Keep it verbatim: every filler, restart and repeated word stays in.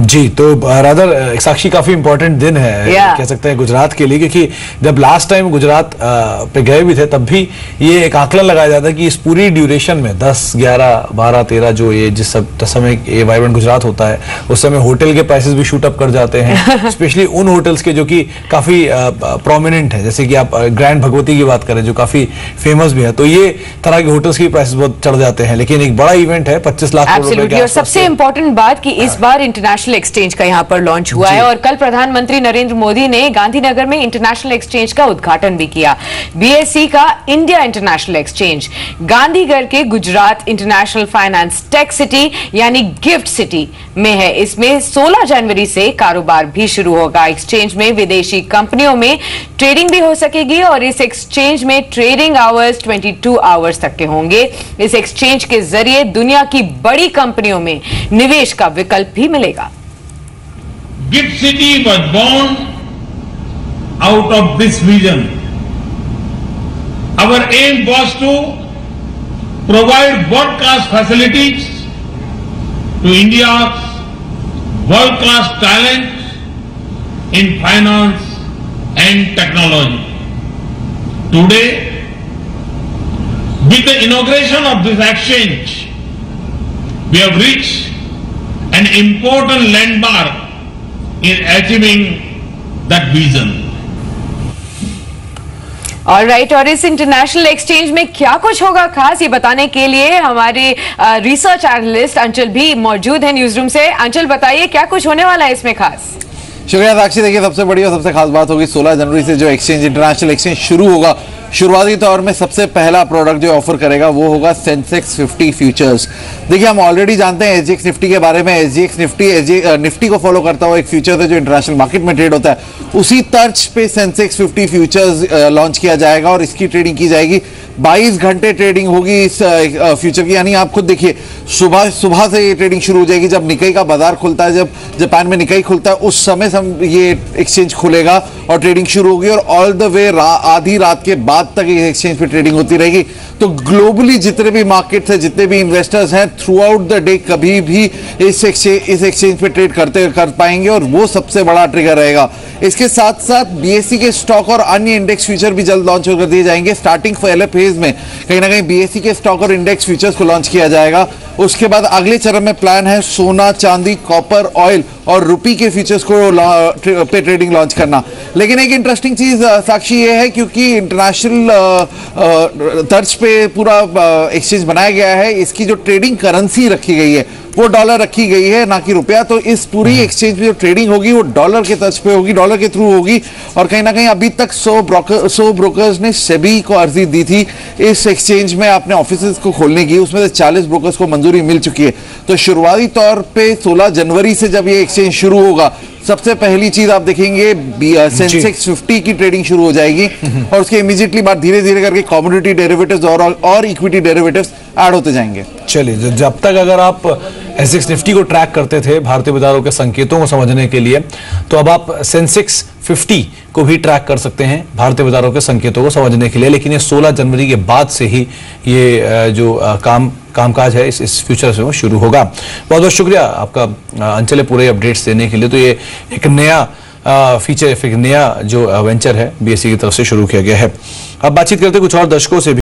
जी, तो रादर साक्षी काफी इंपॉर्टेंट दिन है yeah. कह सकते हैं गुजरात के लिए, क्योंकि जब लास्ट टाइम गुजरात पे गए भी थे तब भी ये एक आकलन लगाया जाता है कि इस पूरी ड्यूरेशन में दस, ग्यारह, बारह, तेरह जो ये जिस सब समय ये वाइब्रेंट गुजरात होता है उस समय होटल के प्राइसेस भी शूट अप कर जाते हैं, स्पेशली उन होटल्स के जो कि काफी प्रोमिनेंट है, जैसे कि आप ग्रैंड भगवती की बात करें जो काफी फेमस भी है, तो ये तरह के होटल्स की प्राइसेस बहुत चढ़ जाते हैं। लेकिन एक बड़ा इवेंट है, पच्चीस लाख करोड़ रुपए के। और सबसे इंपॉर्टेंट बात कि इस बार इंटरनेशनल एक्सचेंज का यहाँ पर लॉन्च हुआ है और कल प्रधानमंत्री नरेंद्र मोदी ने गांधीनगर में इंटरनेशनल एक्सचेंज का उद्घाटन भी किया। बीएसई का इंडिया इंटरनेशनल एक्सचेंज गांधीनगर के Gujarat international finance tech city यानी गिफ्ट सिटी में है। इसमें सोलह जनवरी से कारोबार भी शुरू होगा। एक्सचेंज में विदेशी कंपनियों में ट्रेडिंग भी हो सकेगी और इस एक्सचेंज में ट्रेडिंग आवर्स बाईस आवर्स तक के होंगे। इस एक्सचेंज के जरिए दुनिया की बड़ी कंपनियों में निवेश का विकल्प भी मिलेगा। Gift City was born out of this vision. Our aim was to provide world-class facilities to India's world-class talent in finance and technology. Today, with the inauguration of this exchange, we have reached an important landmark in achieving that vision. All right, और इस international exchange में क्या कुछ होगा खास, ये बताने के लिए हमारे रिसर्च एनालिस्ट अंचल भी मौजूद हैं न्यूज रूम से। अंचल, बताइए क्या कुछ होने वाला है इसमें खास। शुक्रिया साक्षी। देखिए, सबसे बड़ी और सबसे खास बात होगी सोलह जनवरी से जो एक्सचेंज इंटरनेशनल एक्सचेंज शुरू होगा, शुरुआती तौर में सबसे पहला प्रोडक्ट जो ऑफर करेगा वो होगा सेंसेक्स फिफ्टी फ्यूचर्स। देखिए, हम ऑलरेडी जानते हैं एसजीएक्स निफ्टी के बारे में। एसजीएक्स निफ्टी निफ्टी को फॉलो करता हुआ एक फ्यूचर है जो इंटरनेशनल मार्केट में ट्रेड होता है। उसी तर्ज पे सेंसेक्स फिफ्टी फ्यूचर्स लॉन्च किया जाएगा और इसकी ट्रेडिंग की जाएगी। बाईस घंटे ट्रेडिंग होगी इस फ्यूचर की, यानी आप खुद देखिए सुबह सुबह से ये ट्रेडिंग शुरू हो जाएगी। जब निकाई का बाजार खुलता है, जब जापान में निकाई खुलता है, उस समय ये एक्सचेंज खुलेगा और ट्रेडिंग शुरू होगी और ऑल द वे रा, आधी रात के बाद तक इस एक्सचेंज पे ट्रेडिंग होती रहेगी। तो ग्लोबली जितने भी मार्केट है, जितने भी इन्वेस्टर्स हैं, थ्रू आउट द डे कभी भी इस एक्सचेंज इस एक्सचेंज पे ट्रेड करते कर पाएंगे और वो सबसे बड़ा ट्रिगर रहेगा। इसके साथ साथ बीएसई के स्टॉक और अन्य इंडेक्स फ्यूचर भी जल्द लॉन्च कर दिए जाएंगे। स्टार्टिंग पहले फेज में कहीं ना कहीं बीएसई के स्टॉक और इंडेक्स फ्यूचर्स को लॉन्च किया जाएगा। उसके बाद अगले चरण में प्लान है सोना, चांदी, कॉपर, ऑयल और रुपी के फ्यूचर्स को पे ट्रेडिंग लॉन्च करना। लेकिन एक इंटरेस्टिंग चीज साक्षी ये है, क्योंकि इंटरनेशनल तर्ज पे पूरा एक्सचेंज बनाया गया है, इसकी जो ट्रेडिंग करेंसी रखी गई है वो डॉलर रखी गई है, ना कि रुपया। तो इस पूरी एक्सचेंज में जो ट्रेडिंग होगी वो डॉलर के तर्ज पे होगी, डॉलर के थ्रू होगी। और कहीं ना कहीं अभी तक सौ ब्रोकर सौ ब्रोकर्स ने सेबी को अर्जी दी थी इस एक्सचेंज में अपने ऑफिसेज को खोलने की, उसमें से चालीस ब्रोकर्स को मंजूरी मिल चुकी है। तो शुरुआती तौर पे सोलह जनवरी से जब ये एक्सचेंज शुरू होगा, सबसे पहली चीज आप देखेंगे सेंसेक्स फिफ्टी की ट्रेडिंग शुरू हो जाएगी और उसके इमीडिएटली बाद धीरे धीरे करके कमोडिटी डेरिवेटिव्स और और इक्विटी डेरिवेटिव्स ऐड होते जाएंगे। चलिए, जब तक अगर आप एसएक्स निफ्टी को ट्रैक करते थे भारतीय बाजारों के संकेतों को समझने के लिए, तो अब आप सेंसेक्स फिफ्टी को भी ट्रैक कर सकते हैं भारतीय बाजारों के संकेतों को समझने के लिए। लेकिन ये सोलह जनवरी के बाद से ही ये जो काम कामकाज है इस इस फ्यूचर से वो शुरू होगा। बहुत बहुत शुक्रिया आपका अंचल, पूरे अपडेट्स देने के लिए। तो ये एक नया फीचर, एक नया जो वेंचर है बीएसई की तरफ से शुरू किया गया है। अब बातचीत करते कुछ और दर्शकों से भी।